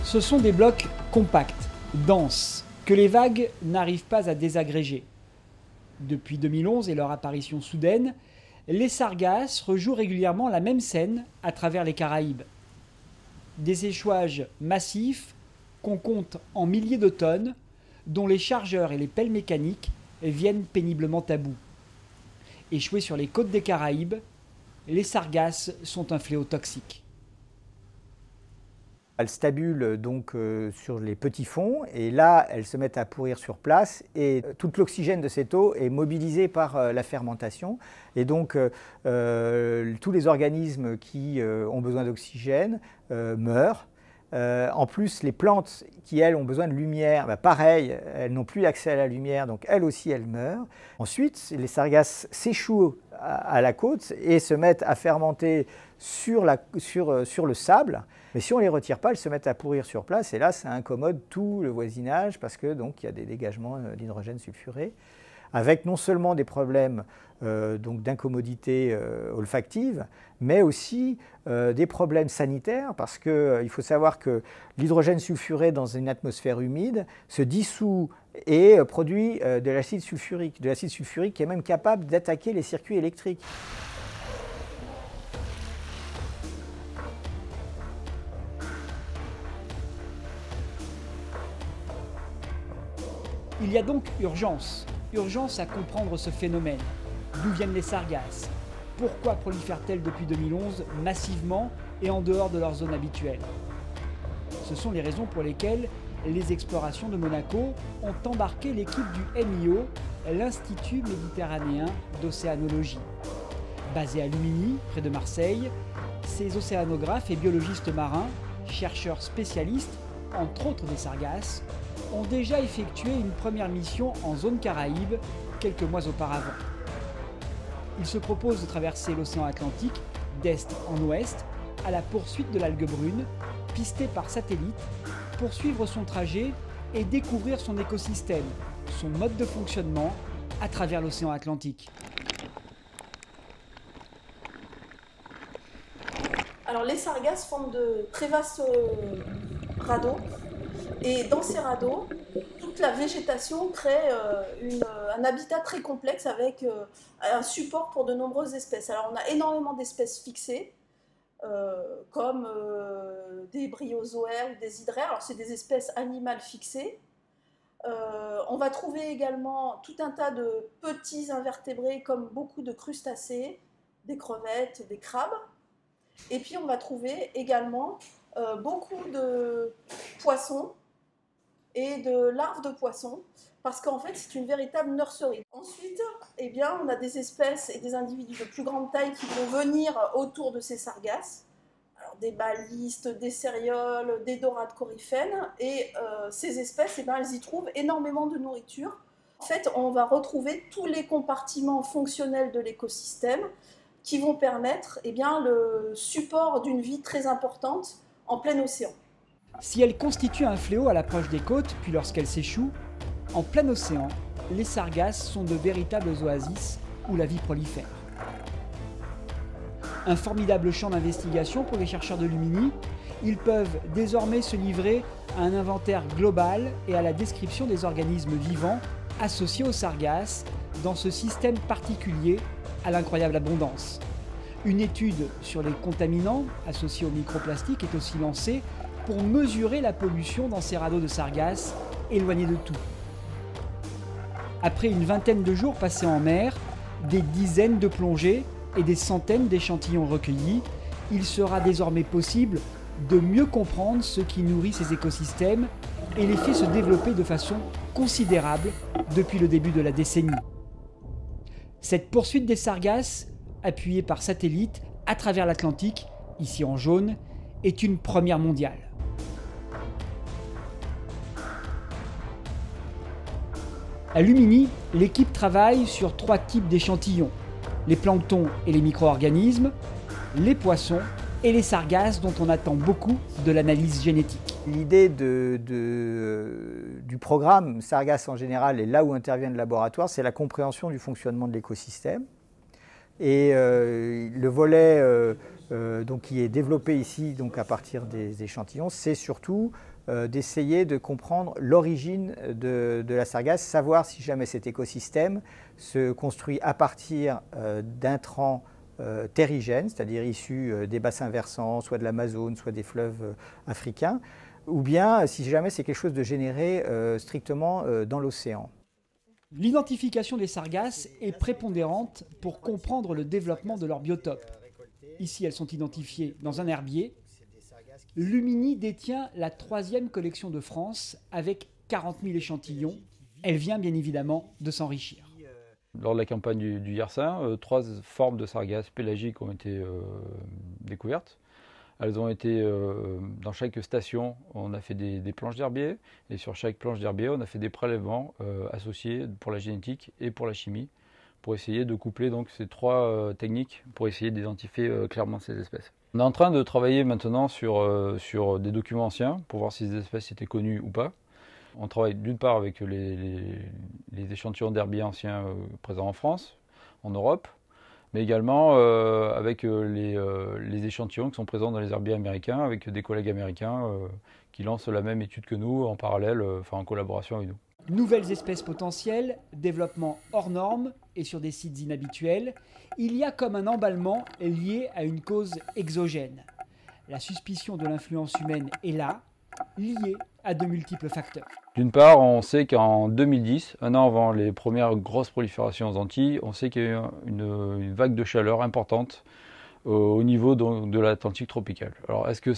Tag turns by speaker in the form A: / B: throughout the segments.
A: Ce sont des blocs compacts, denses, que les vagues n'arrivent pas à désagréger. Depuis 2011 et leur apparition soudaine, les sargasses rejouent régulièrement la même scène à travers les Caraïbes. Des échouages massifs qu'on compte en milliers de tonnes, dont les chargeurs et les pelles mécaniques viennent péniblement à bout. Échouées sur les côtes des Caraïbes, les sargasses sont un fléau toxique.
B: Elles stabulent donc sur les petits fonds et là elles se mettent à pourrir sur place et tout l'oxygène de cette eau est mobilisé par la fermentation et donc tous les organismes qui ont besoin d'oxygène meurent. En plus, les plantes qui, elles, ont besoin de lumière, pareil, elles n'ont plus accès à la lumière, donc elles aussi, elles meurent. Ensuite, les sargasses s'échouent à la côte et se mettent à fermenter sur le sable. Mais si on ne les retire pas, elles se mettent à pourrir sur place et là, ça incommode tout le voisinage parce que donc, il y a des dégagements d'hydrogène sulfuré, avec non seulement des problèmes d'incommodité olfactive, mais aussi des problèmes sanitaires, parce qu'il faut savoir que l'hydrogène sulfuré dans une atmosphère humide se dissout et produit de l'acide sulfurique qui est même capable d'attaquer les circuits électriques.
A: Il y a donc urgence à comprendre ce phénomène. D'où viennent les sargasses? Pourquoi prolifèrent-elles depuis 2011 massivement et en dehors de leur zone habituelle? Ce sont les raisons pour lesquelles les explorations de Monaco ont embarqué l'équipe du MIO, l'Institut méditerranéen d'océanologie. Basé à Luminy, près de Marseille, ces océanographes et biologistes marins, chercheurs spécialistes, entre autres des sargasses, ont déjà effectué une première mission en zone Caraïbe quelques mois auparavant. Ils se proposent de traverser l'océan Atlantique d'est en ouest à la poursuite de l'algue brune, pistée par satellite, pour suivre son trajet et découvrir son écosystème, son mode de fonctionnement à travers l'océan Atlantique.
C: Alors les sargasses forment de très vastes radeaux. Et dans ces radeaux, toute la végétation crée un habitat très complexe avec un support pour de nombreuses espèces. Alors on a énormément d'espèces fixées, comme des bryozoaires ou des hydraires. Alors c'est des espèces animales fixées. On va trouver également tout un tas de petits invertébrés comme beaucoup de crustacés, des crevettes, des crabes. Et puis on va trouver également beaucoup de poissons et de larves de poissons, parce qu'en fait c'est une véritable nurserie. Ensuite, eh bien, on a des espèces et des individus de plus grande taille qui vont venir autour de ces sargasses. Alors, des balistes, des cérioles, des dorades coryphènes, et ces espèces, eh bien, elles y trouvent énormément de nourriture. En fait, on va retrouver tous les compartiments fonctionnels de l'écosystème qui vont permettre eh bien, le support d'une vie très importante en plein océan.
A: Si elles constituent un fléau à l'approche des côtes, puis lorsqu'elles s'échouent, en plein océan, les sargasses sont de véritables oasis où la vie prolifère. Un formidable champ d'investigation pour les chercheurs de Luminy, ils peuvent désormais se livrer à un inventaire global et à la description des organismes vivants associés aux sargasses dans ce système particulier à l'incroyable abondance. Une étude sur les contaminants associés aux microplastiques est aussi lancée pour mesurer la pollution dans ces radeaux de sargasses éloignés de tout. Après une vingtaine de jours passés en mer, des dizaines de plongées et des centaines d'échantillons recueillis, il sera désormais possible de mieux comprendre ce qui nourrit ces écosystèmes et les fait se développer de façon considérable depuis le début de la décennie. Cette poursuite des sargasses, appuyée par satellite à travers l'Atlantique, ici en jaune, est une première mondiale. À Luminy, l'équipe travaille sur 3 types d'échantillons: les planctons et les micro-organismes, les poissons et les sargasses dont on attend beaucoup de l'analyse génétique.
B: L'idée du programme Sargasses en général et là où intervient le laboratoire, c'est la compréhension du fonctionnement de l'écosystème. Et le volet donc, qui est développé ici donc, à partir des échantillons, c'est surtout d'essayer de comprendre l'origine de la sargasse, savoir si jamais cet écosystème se construit à partir d'intrants terrigènes, c'est-à-dire issus des bassins versants, soit de l'Amazone, soit des fleuves africains, ou bien si jamais c'est quelque chose de généré strictement dans l'océan.
A: L'identification des sargasses est prépondérante pour comprendre le développement de leur biotope. Ici, elles sont identifiées dans un herbier. Lumini détient la 3e collection de France avec 40 000 échantillons. Elle vient bien évidemment de s'enrichir.
D: Lors de la campagne du Yersin, 3 formes de sargasses pélagiques ont été découvertes. Elles ont été, dans chaque station, on a fait des planches d'herbier, et sur chaque planche d'herbier, on a fait des prélèvements associés pour la génétique et pour la chimie, pour essayer de coupler donc ces 3 techniques, pour essayer d'identifier clairement ces espèces. On est en train de travailler maintenant sur des documents anciens, pour voir si ces espèces étaient connues ou pas. On travaille d'une part avec les échantillons d'herbier anciens présents en France, en Europe, mais également avec les échantillons qui sont présents dans les herbiers américains, avec des collègues américains qui lancent la même étude que nous en parallèle, en collaboration avec nous.
A: Nouvelles espèces potentielles, développement hors normes et sur des sites inhabituels, il y a comme un emballement lié à une cause exogène. La suspicion de l'influence humaine est là, liée à de multiples facteurs.
D: D'une part, on sait qu'en 2010, un an avant les premières grosses proliférations aux Antilles, on sait qu'il y a eu une vague de chaleur importante au niveau de l'Atlantique tropical. Alors est-ce que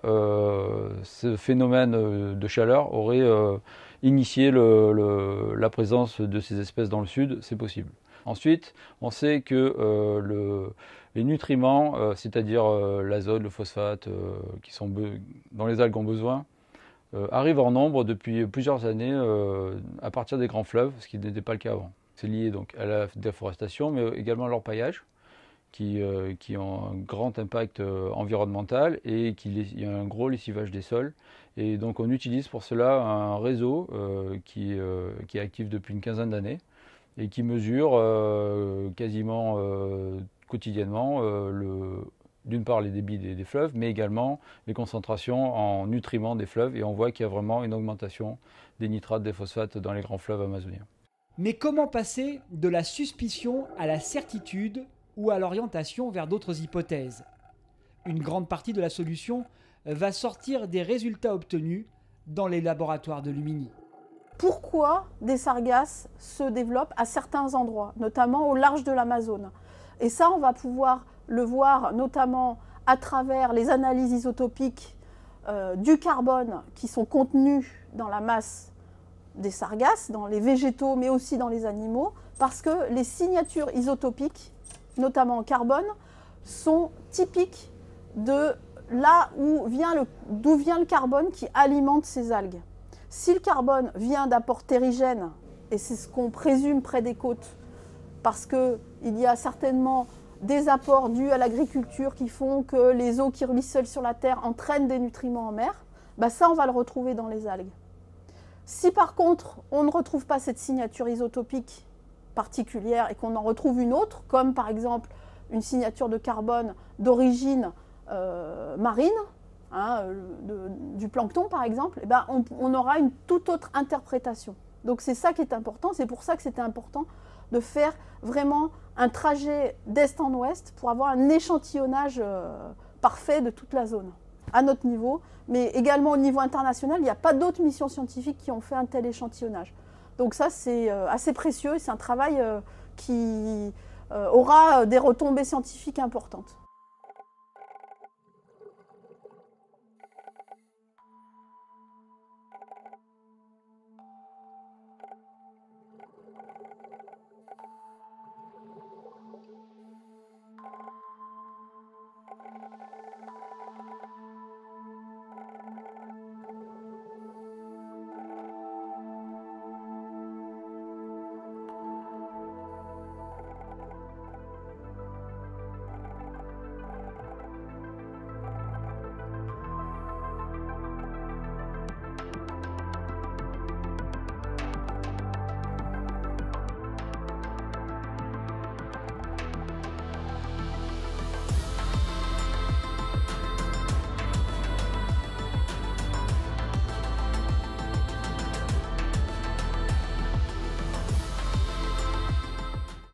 D: ce phénomène de chaleur aurait initié la présence de ces espèces dans le sud? C'est possible. Ensuite, on sait que les nutriments, c'est-à-dire l'azote, le phosphate, dont les algues ont besoin, arrivent en nombre depuis plusieurs années à partir des grands fleuves, ce qui n'était pas le cas avant. C'est lié donc à la déforestation, mais également à l'orpaillage, qui ont un grand impact environnemental et il y a un gros lessivage des sols. Et donc on utilise pour cela un réseau qui est actif depuis une quinzaine d'années et qui mesure quasiment quotidiennement d'une part les débits des fleuves, mais également les concentrations en nutriments des fleuves, et on voit qu'il y a vraiment une augmentation des nitrates, des phosphates dans les grands fleuves amazoniens.
A: Mais comment passer de la suspicion à la certitude ou à l'orientation vers d'autres hypothèses? Une grande partie de la solution va sortir des résultats obtenus dans les laboratoires de Lumini.
C: Pourquoi des sargasses se développent à certains endroits, notamment au large de l'Amazone? Et ça, on va pouvoir le voir notamment à travers les analyses isotopiques du carbone qui sont contenus dans la masse des sargasses, dans les végétaux, mais aussi dans les animaux, parce que les signatures isotopiques, notamment en carbone, sont typiques de là d'où vient le carbone qui alimente ces algues. Si le carbone vient d'apports terrigènes, et c'est ce qu'on présume près des côtes, parce qu'il y a certainement des apports dus à l'agriculture qui font que les eaux qui ruissellent sur la terre entraînent des nutriments en mer, ça on va le retrouver dans les algues. Si par contre on ne retrouve pas cette signature isotopique particulière et qu'on en retrouve une autre, comme par exemple une signature de carbone d'origine marine, du plancton par exemple, on aura une toute autre interprétation. Donc c'est ça qui est important, c'est pour ça que c'était important de faire vraiment un trajet d'est en ouest pour avoir un échantillonnage parfait de toute la zone, à notre niveau, mais également au niveau international. Il n'y a pas d'autres missions scientifiques qui ont fait un tel échantillonnage. Donc ça, c'est assez précieux et c'est un travail qui aura des retombées scientifiques importantes.